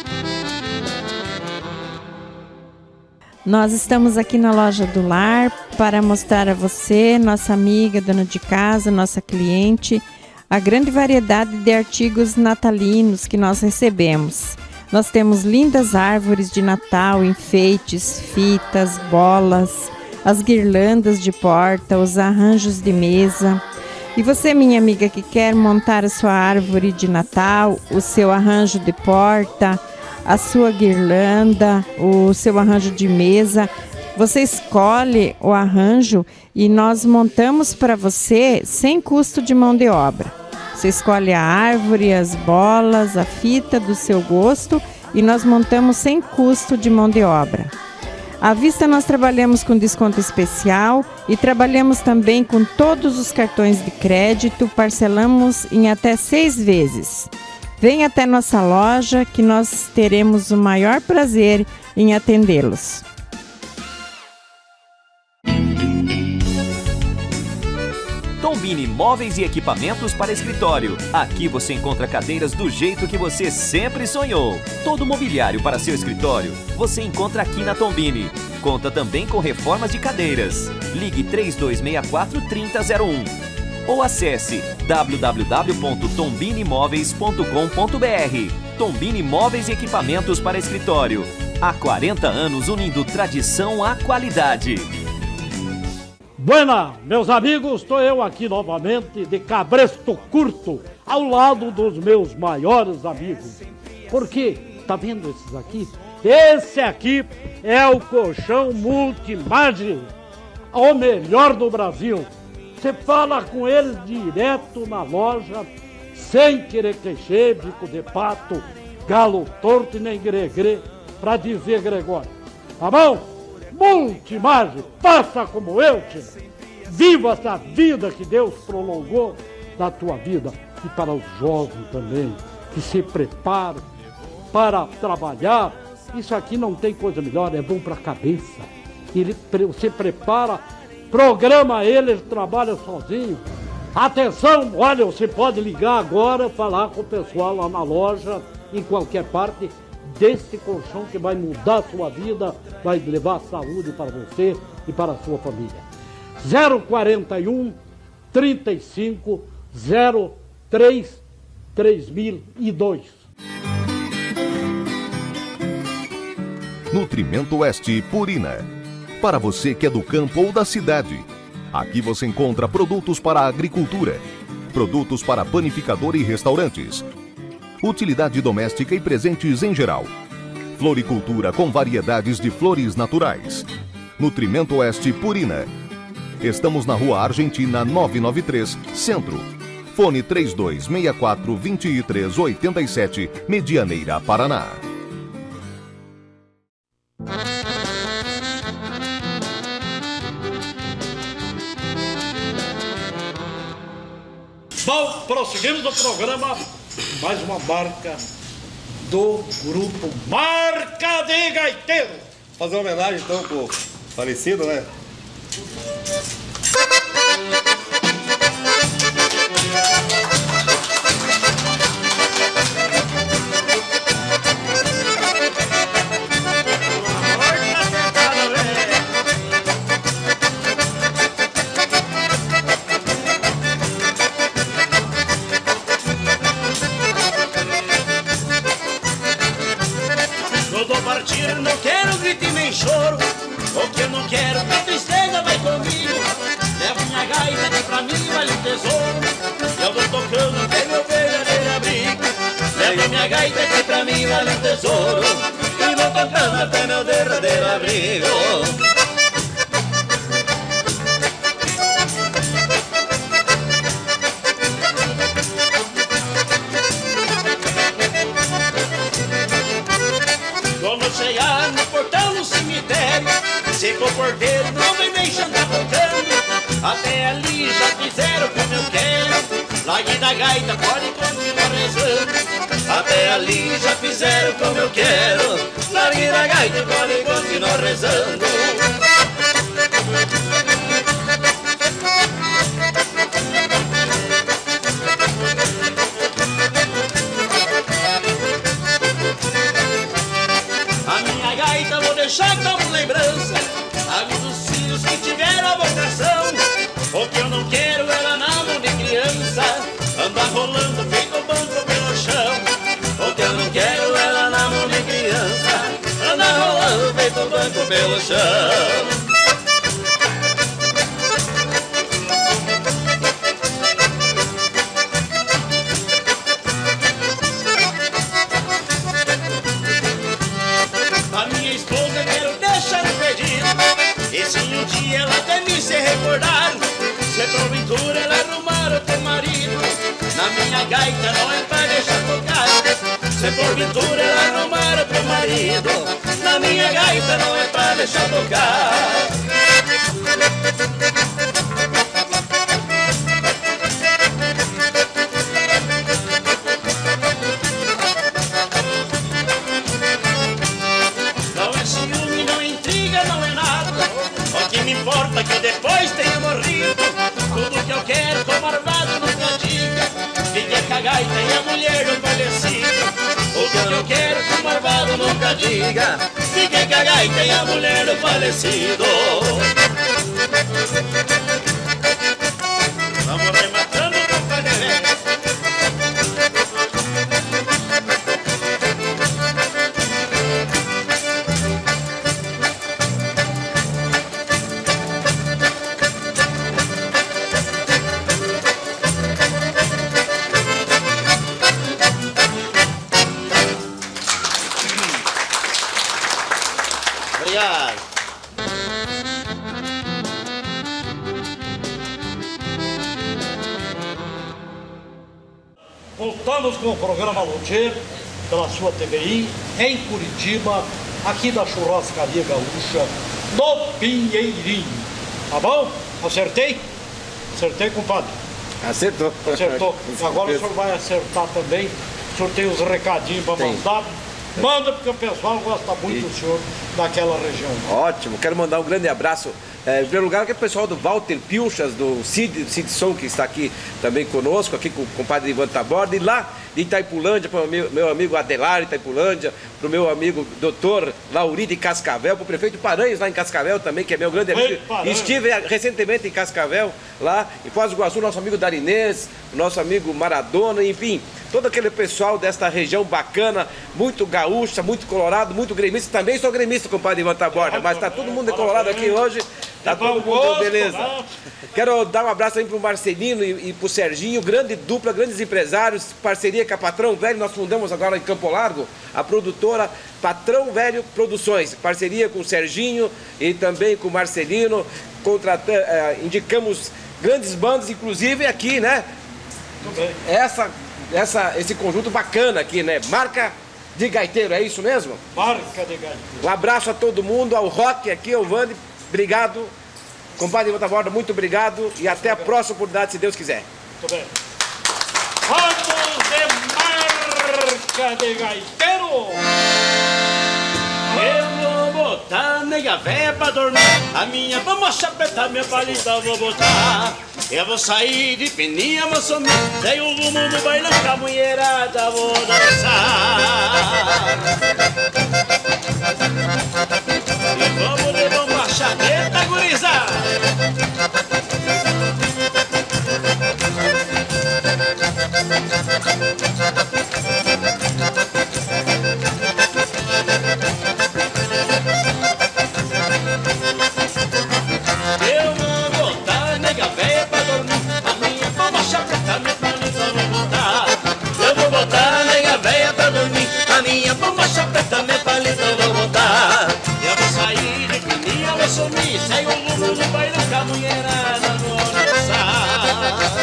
Speaker 7: Nós estamos aqui na Loja do Lar para mostrar a você, nossa amiga, dona de casa, nossa cliente, a grande variedade de artigos natalinos que nós recebemos. Nós temos lindas árvores de Natal, enfeites, fitas, bolas, as guirlandas de porta, os arranjos de mesa. E você, minha amiga, que quer montar a sua árvore de Natal, o seu arranjo de porta, a sua guirlanda, o seu arranjo de mesa, você escolhe o arranjo e nós montamos para você sem custo de mão de obra. Você escolhe a árvore, as bolas, a fita do seu gosto e nós montamos sem custo de mão de obra. À vista nós trabalhamos com desconto especial e trabalhamos também com todos os cartões de crédito, parcelamos em até 6 vezes. Venha até nossa loja que nós teremos o maior prazer em atendê-los.
Speaker 8: Tombini Móveis e Equipamentos para Escritório. Aqui você encontra cadeiras do jeito que você sempre sonhou. Todo mobiliário para seu escritório você encontra aqui na Tombini. Conta também com reformas de cadeiras. Ligue 3264-3001 ou acesse www.tombinimoveis.com.br. Tombini Móveis e Equipamentos para Escritório. Há 40 anos unindo tradição à qualidade.
Speaker 1: Buena, meus amigos, estou eu aqui novamente de Cabresto Curto, ao lado dos meus maiores amigos. Porque, tá vendo esses aqui? Esse aqui é o colchão Multimagem, o melhor do Brasil. Você fala com eles direto na loja, sem querer clichê, bico de pato, galo torto e nem gregrê, para dizer Gregório. Tá bom? Multimagem, faça como eu, tio. Viva essa vida que Deus prolongou da tua vida. E para os jovens também, que se preparam para trabalhar. Isso aqui não tem coisa melhor, é bom para a cabeça. Você prepara, programa ele trabalha sozinho. Atenção, olha, você pode ligar agora, falar com o pessoal lá na loja, em qualquer parte, desse colchão que vai mudar a sua vida, vai levar saúde para você e para a sua família. 041 35 03 3002.
Speaker 9: Nutrimento Oeste Purina. Para você que é do campo ou da cidade. Aqui você encontra produtos para a agricultura, produtos para panificador e restaurantes, utilidade doméstica e presentes em geral. Floricultura com variedades de flores naturais. Nutrimento Oeste Purina. Estamos na Rua Argentina 993, Centro. Fone 3264-2387, Medianeira, Paraná.
Speaker 1: Bom, prosseguimos o programa. Mais uma marca do grupo Marca de Gaiteiro.
Speaker 3: Fazer uma homenagem então pro falecido, né?
Speaker 2: Não quero grito e nem choro, o que eu não quero, a tristeza vai comigo. Levo minha gaita que pra mim vale um tesouro, eu vou tocando até meu verdadeiro abrigo. Levo minha gaita que pra mim vale um tesouro, e vou tocando até meu verdadeiro abrigo. Chegar no portão do cemitério, se for porteiro não vem nem jantar tocando. Até ali já fizeram como eu quero, largue da gaita, pode continuar rezando. Até ali já fizeram como eu quero, largue da gaita, pode continuar rezando. Deixar como lembrança, amigos dos filhos que tiveram no chão. A minha esposa quero deixar um pedido, e se um dia ela de mim se recordar, se porventura ela arrumar outro marido, na minha gaita não é pra deixar tocar. Se porventura ela arrumar outro marido, na minha gaita não é pra deixar tocar. Não é ciúme, não é intriga, não é nada, o que me importa é que eu depois tenha morrido. Tudo que eu quero, como armado nunca diga, fique com a gaita e a mulher do falecido. O que eu quero, como armado nunca diga, fique com a gaita e a mulher do falecido. Vamos rematando com o panelé. Obrigado.
Speaker 1: Voltamos com o programa Luthier, pela sua TVI, em Curitiba, aqui da Churrascaria Gaúcha, no Pinheirinho. Tá bom? Acertei? Acertei, compadre?
Speaker 5: Acertou.
Speaker 1: Acertou. Agora o senhor vai acertar também. O senhor tem os recadinhos para mandar. Manda, porque o pessoal gosta muito do senhor daquela região.
Speaker 5: Ótimo, quero mandar um grande abraço. Em primeiro lugar, aquele pessoal do Walter Pilchas, do Cid Som, que está aqui também conosco, aqui com o compadre Ivan Taborda, e lá de Itaipulândia, para o meu amigo Adelar Itaipulândia, para o meu amigo doutor Lauri de Cascavel, para o prefeito Paranhos lá em Cascavel também, que é meu grande amigo. Estive recentemente em Cascavel, lá em Foz do Iguaçu, nosso amigo Darinês, nosso amigo Maradona, enfim, todo aquele pessoal desta região bacana, muito gaúcha, muito colorado, muito gremista. Também sou gremista, compadre Ivan Taborda, mas está todo mundo colorado aqui hoje. Tá todo mundo beleza. Quero dar um abraço aí pro Marcelino e pro Serginho, grande dupla, grandes empresários, parceria com a Patrão Velho. Nós fundamos agora em Campo Largo a produtora Patrão Velho Produções, parceria com o Serginho e também com o Marcelino. Indicamos grandes bandas, inclusive aqui, né? Esse conjunto bacana aqui, né? Marca de Gaiteiro, é isso mesmo?
Speaker 1: Marca de Gaiteiro.
Speaker 5: Um abraço a todo mundo, ao Rock aqui, ao Vande. Obrigado, compadre Ivan Taborda, muito obrigado e até a próxima oportunidade, se Deus quiser.
Speaker 1: Muito bem. Vamos de Marca de Gaiteiro!
Speaker 2: Eu vou botar nega véia pra dormir, a minha vamos chapetar, minha palita vou botar. Eu vou sair de peninha, vou sumir, daí o rumo do bailão com a mulherada vou dançar. E vamos levar uma chapeta, gurizada. Eu vou botar nega véia pra dormir, a minha vamos chapetar, minha palita vou botar. Eu vou botar nega véia pra dormir, a minha vamos chapetar, minha palita vou botar. Eu vou sair de peninha, vou sumir, sai o rumo do bailão com a mulherada vou dançar.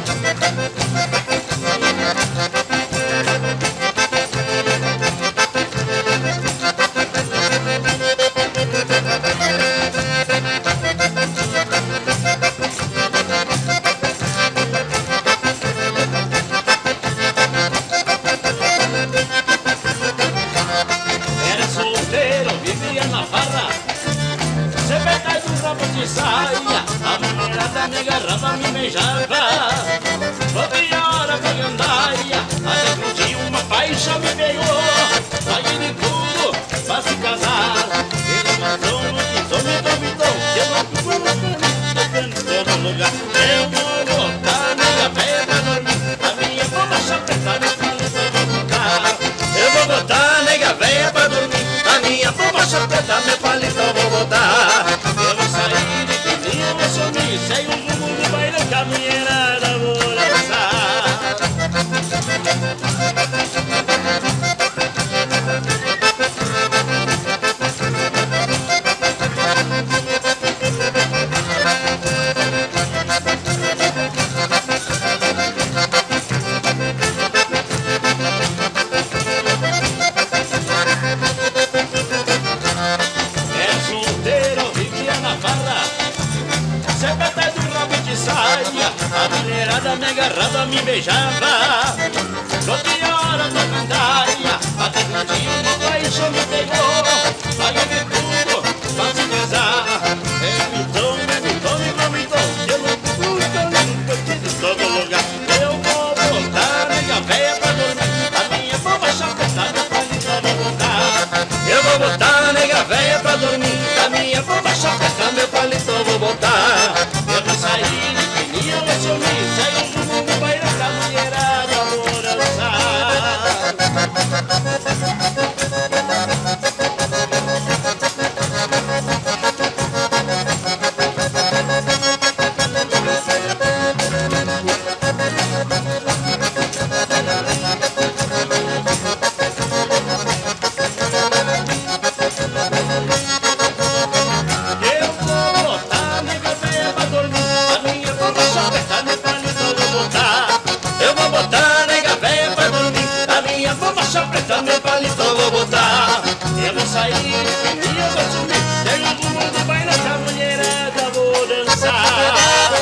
Speaker 2: Era solteiro, vivia na farra, se verdade um rabo de saia, a mulherada me agarrava, me beijava. Toda hora pra gandaia, até que um dia uma paixão me pegou. Paguei de tudo pra se casar, ele matou no quinto, me duvidou, eu não fui tocando em todo lugar. Eu vou botar minha véia pra dormir, a minha bomba chapeta, minha paleta vou botar. Eu vou botar nega véia pra dormir, a minha bomba chapeta, minha paleta vou botar. ela me beijava. Toda hora da gandaia, até que um dia o paixão me pegou. Aí eu me tudo pra se casar. Me convidou, eu nunca tive todo lugar. Eu vou botar nega véia pra dormir, a minha bomba chapetada pra ligar e voltar. Eu vou botar nega véia pra dormir, a minha bomba chapetada, meu palito eu vou botar. Eu vou sair de fininha, eu vou sumir, sair do mundo, vai na mulherada, vou meu palito eu vou botar. Eu vou sair, eu vou subir, tenho do mundo, vai na mulherada, vou dançar.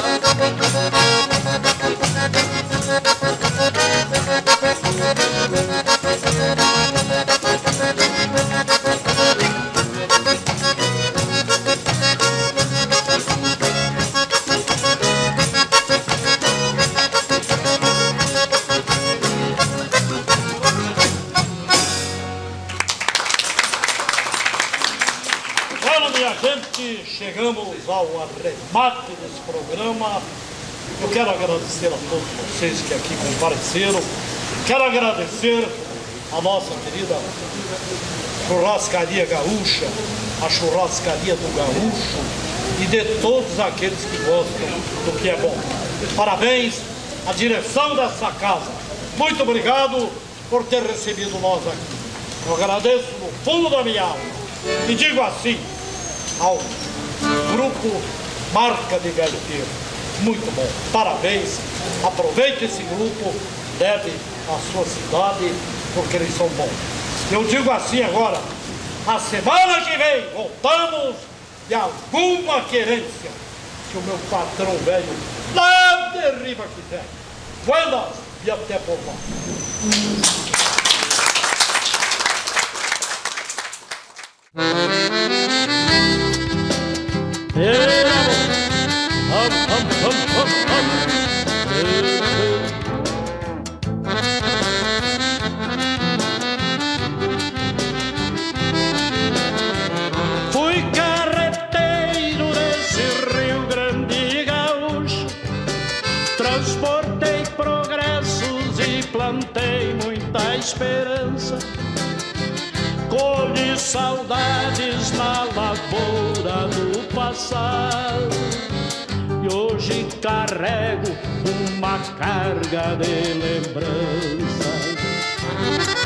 Speaker 1: Chegamos ao arremate desse programa. Eu quero agradecer a todos vocês que aqui compareceram. Quero agradecer a nossa querida Churrascaria Gaúcha, a Churrascaria do Gaúcho e de todos aqueles que gostam do que é bom. Parabéns à direção dessa casa. Muito obrigado por ter recebido nós aqui. Eu agradeço no fundo da minha alma e digo assim ao Grupo Marca de Velho Terro, muito bom, parabéns, aproveite esse grupo, leve a sua cidade, porque eles são bons. Eu digo assim agora, a semana que vem voltamos de alguma querência que o meu patrão velho lá de riba quiser. Buenas e até por lá.
Speaker 2: Fui carreteiro desse Rio Grande e Gaúcho, transportei progressos e plantei muita esperança. Colhi saudades na lavoura do passado e hoje carrego uma carga de lembranças.